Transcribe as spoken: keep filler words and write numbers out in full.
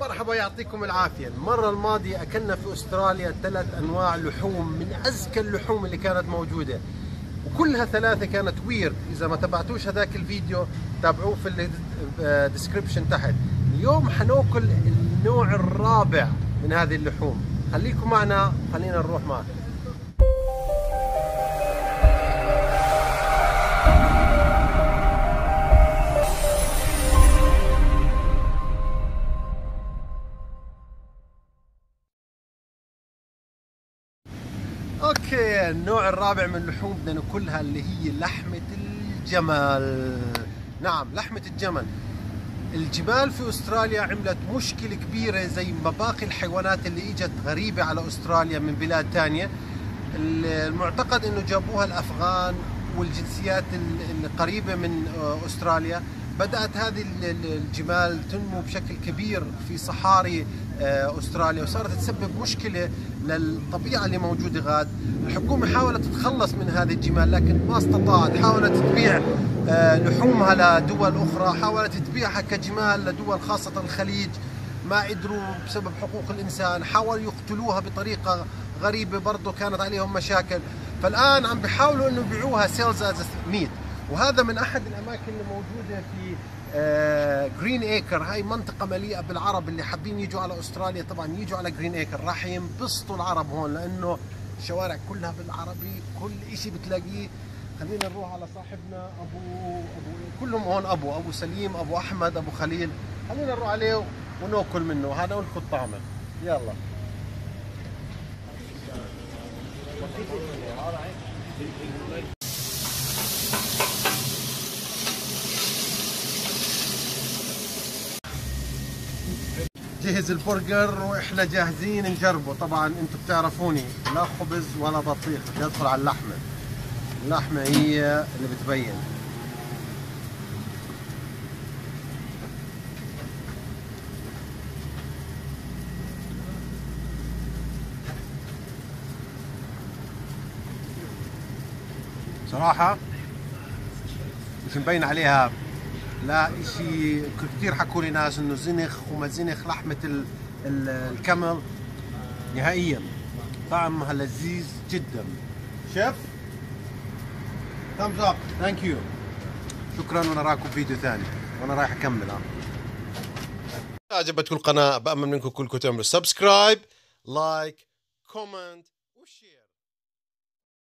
مرحبا، يعطيكم العافية. المرة الماضية أكلنا في أستراليا ثلاث أنواع لحوم من أزكى اللحوم اللي كانت موجودة، وكلها ثلاثة كانت ويرد. إذا ما تابعتوش هذاك الفيديو تابعوه في الديسكريبشن تحت. اليوم حناكل النوع الرابع من هذه اللحوم. خليكم معنا، خلينا نروح معكم. اوكي، النوع الرابع من اللحوم بدنا ناكلها اللي هي لحمة الجمل. نعم، لحمة الجمل. الجمال في استراليا عملت مشكلة كبيرة زي ما باقي الحيوانات اللي اجت غريبة على استراليا من بلاد ثانية. المعتقد انه جابوها الافغان والجنسيات القريبة من استراليا. بدأت هذه الجمال تنمو بشكل كبير في صحاري استراليا، وصارت تسبب مشكلة للطبيعة اللي موجودة غاد. الحكومة حاولت تتخلص من هذه الجمال لكن ما استطاعت. حاولت تبيع لحومها لدول أخرى، حاولت تبيعها كجمال لدول خاصة الخليج، ما قدروا بسبب حقوق الإنسان. حاولوا يقتلوها بطريقة غريبة، برضو كانت عليهم مشاكل. فالآن عم بيحاولوا إنه يبيعوها سيلز از ميت. وهذا من أحد الأماكن اللي موجودة في جرين ايكر. هاي منطقة مليئة بالعرب اللي حابين يجوا على استراليا. طبعا يجوا على جرين ايكر راح ينبسطوا العرب هون، لانه الشوارع كلها بالعربي، كل اشي بتلاقيه. خلينا نروح على صاحبنا ابو ابو كلهم هون، ابو ابو سليم، ابو احمد، ابو خليل. خلينا نروح عليه وناكل منه. هذا وناخذ طعمه. يلا. جهز البرجر واحنا جاهزين نجربه. طبعا انتم بتعرفوني، لا خبز ولا بطيخ، بدي ادخل على اللحمه. اللحمه هي اللي بتبين. صراحه مش مبين عليها لا اشي. كثير حكوا لي ناس انه زنخ وما زنخ لحمة ال ال الكمل نهائيا. طعمها لذيذ جدا. شيف thumbs up. ثانك يو. شكرا، ونراكم فيديو ثاني وانا رايح اكمل. ها عجبتكم القناة، بأمل منكم كلكم تعملوا سبسكرايب، لايك، كومنت وشير.